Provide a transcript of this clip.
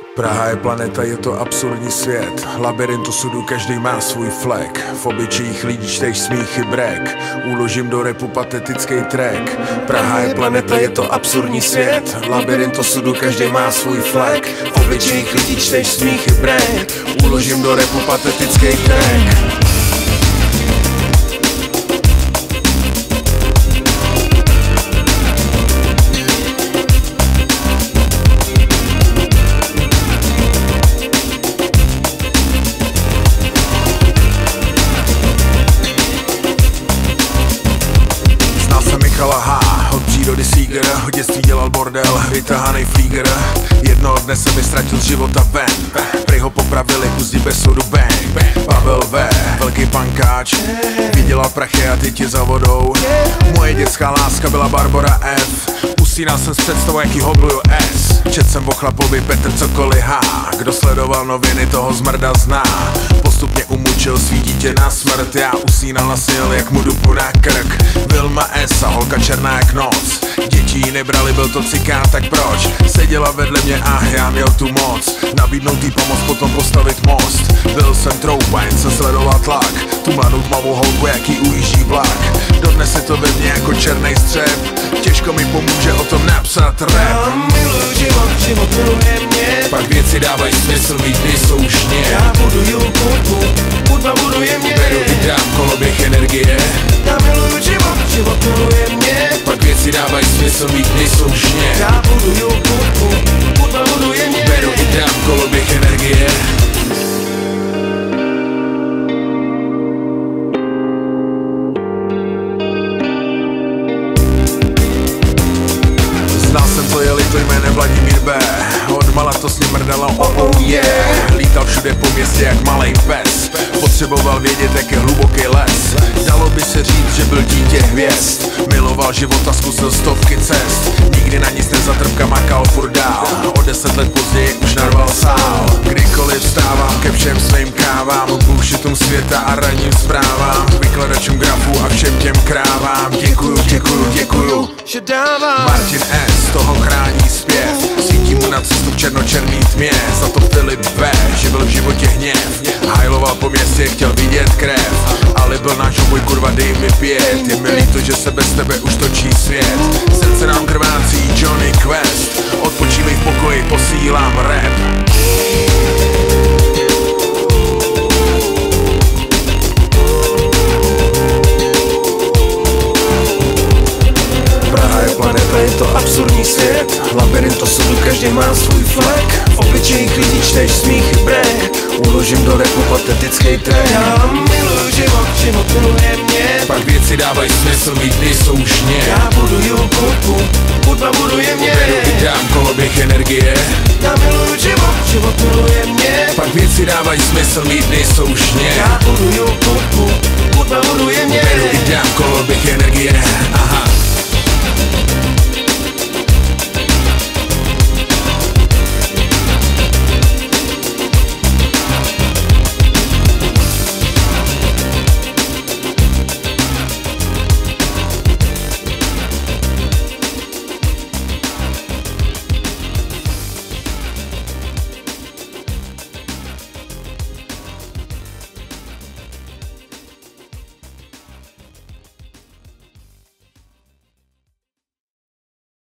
Praha je planeta, je to absurdní svět. Labirint osudu, každý má svůj flek. V obyčejích lidí čteš smíchy brek. Uložím do rapu patetický track. Praha je planeta, je to absurdní svět. Labirint osudu, každý má svůj flek. V obyčejích lidí čteš smíchy brek. Uložím do rapu patetický track. Od přírody Seeger, od dětství dělal bordel, vytahanej flíger. Jednoho dne se mi ztratil z života ven. Prej ho popravili, uzdi bez soudu bang. Pavel V, velký pankáč, vydělal prachy a ty ti za vodou. Moje dětská láska byla Barbora F. Usínal jsem s představou, jaký hobluju S. Čet jsem o chlapovi Petr cokoliv H. Kdo sledoval noviny, toho zmrda zná. Postupně umučil svý dítě na smrt. Já usínal na sněl, jak mu dupu na krk. Vilma S a holka černá jak noc. Děti ji nebrali, byl to cikán, tak proč? Seděla vedle mě a já měl tu moc. Nabídnout jí pomoc, potom postavit most. Byl jsem trouba, jen jsem sledoval tlak. Tu mladou tmavou holku, jaký ujíždí vlak. Dodnes je to ve mně jako černej střep. Těžko mi pomůže o tom napsat rap. Já miluju život, život miluje mě. Pak věci dávají smysl, mít dny soužně. Já buduju hudba buduje mě. Beru i dám koloběh energie. Já miluju život, život miluje mě. Pak věci dávají smysl, mít dny soužně. Já buduju hudba buduje mě. Beru i dám koloběh energie. Znal jsem to, jeli to jménem Vladimír B. Odmala to s ním mrdalo, oh yeah. Lítal všude po městě jak malej pes. Potřeboval vědět, jak je hluboký les. Dalo by se říct, že byl dítě hvězd. Miloval život a zkusil stovky cest. Nikdy na nic nezatrpka, makal furt dál. O 10 let později už narval sál. Kdykoliv vstávám ke všem svým kávám, bullshitům světa a ranním zprávám, vykladačům grafů a všem těm krávám. Děkuju, děkuju, děkuju, že dávám. Martin S. toho chrání zpěv. Svítí mu na cestu v černočerný tmě. Za to Filip B. že byl v životě hněv. Hajloval po městě, chtěl vidět krev. Ale byl náš oboj, kurva, dej mi 5. Je mi líto, že se bez tebe už točí svět. Srdce nám krvácí, Johnny Quest. Odpočívej v pokoji, posílám rap. Planeta, je to absurdní svět. Labirint osudu, každý má svůj flek. V obličejích lidí čteš smíchy brek. Uložím do rapu patetický track. Já miluju život, život miluje mě. Pak věci dávají smysl, mít dny soužně. Já buduju hudba buduje mě. Beru i dám koloběh energie. Já miluju život, život miluje mě. Pak věci dávají smysl, mít dny soužně. Já buduju hudba buduje mě. Beru i dám koloběh energie. Aha.